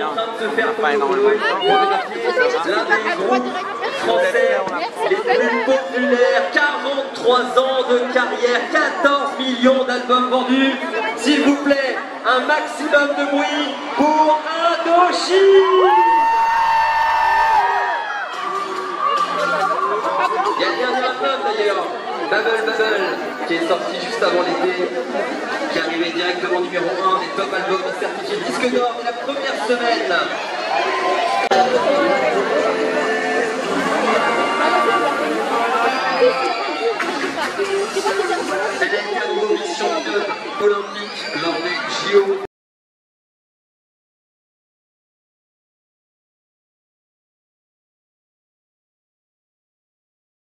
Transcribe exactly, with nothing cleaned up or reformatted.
train de se faire photographier. L'un des groupes français les plus populaires, quarante-trois ans de carrière, quatorze millions d'albums vendus. S'il vous plaît, un maximum de bruit pour Indochine. Il y a le dernier album d'ailleurs, Bubble Bubble, qui est sorti juste avant l'été, qui est arrivé directement numéro un des top albums certifiés disque d'or dès la première semaine.